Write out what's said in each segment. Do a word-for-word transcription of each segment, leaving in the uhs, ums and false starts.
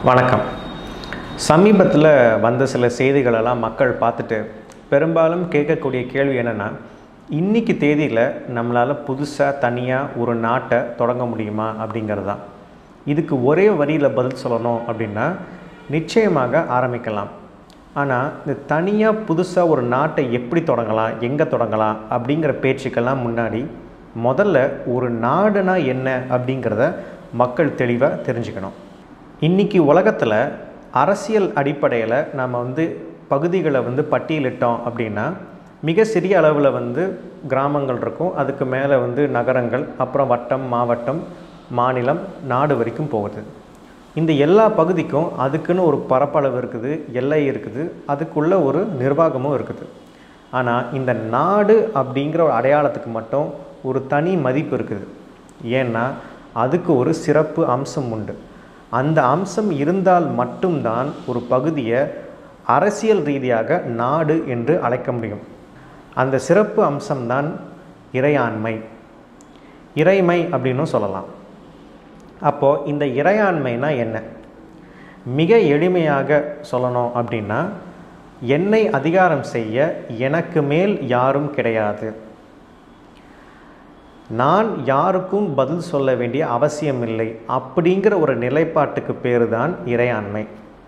வணக்கம். சமீபத்தில் வந்த சில செய்திகளெல்லாம் மக்கள் பார்த்துட்டு பெரும்பாலும் கேட்கக்கூடிய கேள்வி என்னென்னா, இன்றைக்கி தேதியில் நம்மளால் புதுசாக தனியாக ஒரு நாட்டை தொடங்க முடியுமா அப்படிங்கிறது தான். இதுக்கு ஒரே வரியில் பதில் சொல்லணும் அப்படின்னா நிச்சயமாக ஆரம்பிக்கலாம். ஆனால் இந்த தனியாக புதுசாக ஒரு நாட்டை எப்படி தொடங்கலாம், எங்கே தொடங்கலாம் அப்படிங்கிற பேச்சுக்கெல்லாம் முன்னாடி முதல்ல ஒரு நாடுனா என்ன அப்படிங்கிறத மக்கள் தெளிவாக தெரிஞ்சுக்கணும். இன்றைக்கி உலகத்தில் அரசியல் அடிப்படையில் நாம் வந்து பகுதிகளை வந்து பட்டியலிட்டோம் அப்படின்னா மிக சிறிய அளவில் வந்து கிராமங்கள் இருக்கும், அதுக்கு மேலே வந்து நகரங்கள், அப்புறம் வட்டம், மாவட்டம், மாநிலம், நாடு வரைக்கும் போகுது. இந்த எல்லா பகுதிக்கும் அதுக்குன்னு ஒரு பரப்பளவு இருக்குது, எல்லை இருக்குது, அதுக்குள்ள ஒரு நிர்வாகமும் இருக்குது. ஆனால் இந்த நாடு அப்படிங்கிற ஒரு அடையாளத்துக்கு மட்டும் ஒரு தனி மதிப்பு இருக்குது. ஏன்னா அதுக்கு ஒரு சிறப்பு அம்சம் உண்டு. அந்த அம்சம் இருந்தால் மட்டும்தான் ஒரு பகுதியை அரசியல் ரீதியாக நாடு என்று அழைக்க முடியும். அந்த சிறப்பு அம்சம்தான் இறையாண்மை, இறைமை அப்படின்னு சொல்லலாம். அப்போது இந்த இறையாண்மைனா என்ன? மிக எளிமையாக சொல்லணும் அப்படின்னா, என்னை அதிகாரம் செய்ய எனக்கு மேல் யாரும் கிடையாது, நான் யாருக்கும் பதில் சொல்ல வேண்டிய அவசியமில்லை அப்படிங்கிற ஒரு நிலைப்பாட்டுக்கு பேர் தான் இறையாண்மை.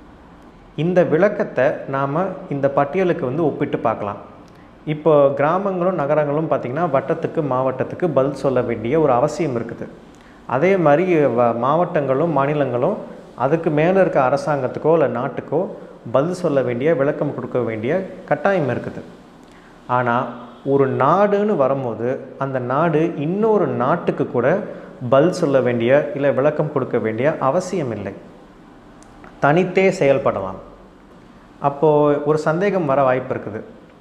இந்த விளக்கத்தை நாம் இந்த பட்டியலுக்கு வந்து ஒப்பிட்டு பார்க்கலாம். இப்போ கிராமங்களும் நகரங்களும் பார்த்திங்கன்னா வட்டத்துக்கு மாவட்டத்துக்கு பதில் சொல்ல வேண்டிய ஒரு அவசியம் இருக்குது. அதே மாதிரி மாவட்டங்களும் மாநிலங்களும் அதுக்கு மேலே இருக்க அரசாங்கத்துக்கோ இல்லை நாட்டுக்கோ பதில் சொல்ல வேண்டிய, விளக்கம் கொடுக்க வேண்டிய கட்டாயம் இருக்குது. ஆனால் ஒரு நாடுன்னு வரும்போது அந்த நாடு இன்னொரு நாட்டுக்கு கூட பதில் சொல்ல வேண்டிய இல்லை விளக்கம் கொடுக்க வேண்டிய அவசியம் இல்லை, தனித்தே செயல்படலாம். அப்போது ஒரு சந்தேகம் வர வாய்ப்பு இருக்குது.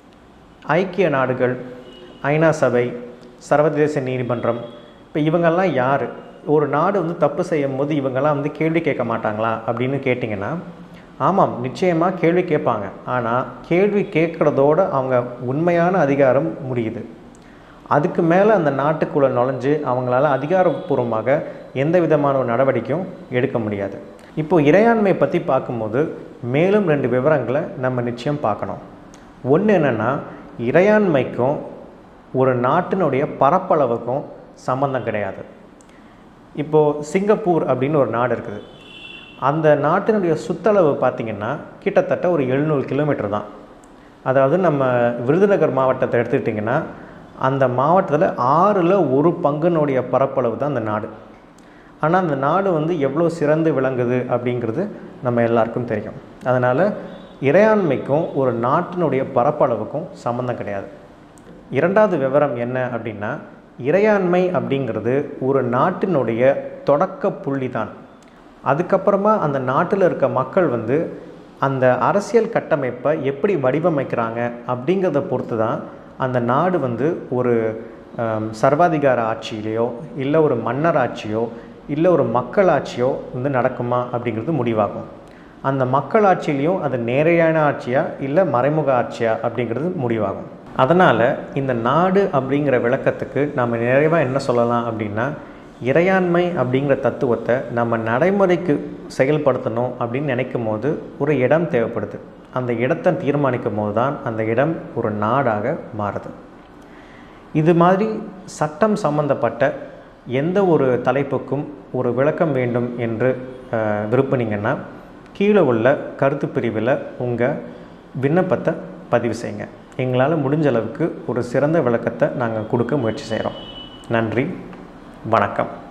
ஐக்கிய நாடுகள், ஐநா சபை, சர்வதேச நீதிமன்றம், இப்போ இவங்கெல்லாம் யார்? ஒரு நாடு வந்து தப்பு செய்யும் போது இவங்கெல்லாம் வந்து கேள்வி கேட்க மாட்டாங்களா அப்படின்னு கேட்டிங்கன்னா, ஆமாம், நிச்சயமாக கேள்வி கேட்பாங்க. ஆனால் கேள்வி கேட்குறதோடு அவங்க உண்மையான அதிகாரம் முடியுது. அதுக்கு மேலே அந்த நாட்டுக்குள்ளே நுழைஞ்சு அவங்களால அதிகாரப்பூர்வமாக எந்த விதமான ஒரு நடவடிக்கையும் எடுக்க முடியாது. இப்போது இறையாண்மை பற்றி பார்க்கும்போது மேலும் ரெண்டு விவரங்களை நம்ம நிச்சயம் பார்க்கணும். ஒன்று என்னென்னா, இறையாண்மைக்கும் ஒரு நாட்டினுடைய பரப்பளவுக்கும் சம்பந்தம் கிடையாது. இப்போது சிங்கப்பூர் அப்படின்னு ஒரு நாடு இருக்குது. அந்த நாட்டினுடைய சுற்றளவு பார்த்திங்கன்னா கிட்டத்தட்ட ஒரு எழுநூறு கிலோமீட்டர் தான். அதாவது நம்ம விருதுநகர் மாவட்டத்தை எடுத்துக்கிட்டிங்கன்னா அந்த மாவட்டத்தில் ஆறில் ஒரு பங்குனுடைய பரப்பளவு தான் அந்த நாடு. ஆனால் அந்த நாடு வந்து எவ்வளோ சிறந்து விளங்குது அப்படிங்கிறது நம்ம எல்லாருக்கும் தெரியும். அதனால் இறையாண்மைக்கும் ஒரு நாட்டினுடைய பரப்பளவுக்கும் சம்மந்தம் கிடையாது. இரண்டாவது விவரம் என்ன அப்படின்னா, இறையாண்மை அப்படிங்கிறது ஒரு நாட்டினுடைய தொடக்க புள்ளி தான். அதுக்கப்புறமா அந்த நாட்டில் இருக்க மக்கள் வந்து அந்த அரசியல் கட்டமைப்பை எப்படி வடிவமைக்கிறாங்க அப்படிங்கிறத பொறுத்து தான் அந்த நாடு வந்து ஒரு சர்வாதிகார ஆட்சியிலையோ இல்லை ஒரு மன்னர் ஆட்சியோ இல்லை ஒரு மக்களாட்சியோ வந்து நடக்குமா அப்படிங்கிறது முடிவாகும். அந்த மக்களாட்சியிலையும் அது நேரடியான ஆட்சியா இல்லை மறைமுக ஆட்சியா அப்படிங்கிறது முடிவாகும். அதனால் இந்த நாடு அப்படிங்கிற விளக்கத்துக்கு நம்ம நிறைவாக என்ன சொல்லலாம் அப்படின்னா, இறையாண்மை அப்படிங்கிற தத்துவத்தை நம்ம நடைமுறைக்கு செயல்படுத்தணும் அப்படின்னு நினைக்கும் போது ஒரு இடம் தேவைப்படுது. அந்த இடத்தை தீர்மானிக்கும் போது தான் அந்த இடம் ஒரு நாடாக மாறுது. இது மாதிரி சட்டம் சம்பந்தப்பட்ட எந்த ஒரு தலைப்புக்கும் ஒரு விளக்கம் வேண்டும் என்று விரும்பினீங்கன்னா கீழே உள்ள கருத்து பிரிவில் உங்கள் விண்ணப்பத்தை பதிவு செய்யுங்க. எங்களால் முடிஞ்ச அளவுக்கு ஒரு சிறந்த விளக்கத்தை நாங்கள் கொடுக்க முயற்சி செய்கிறோம். நன்றி, வணக்கம்.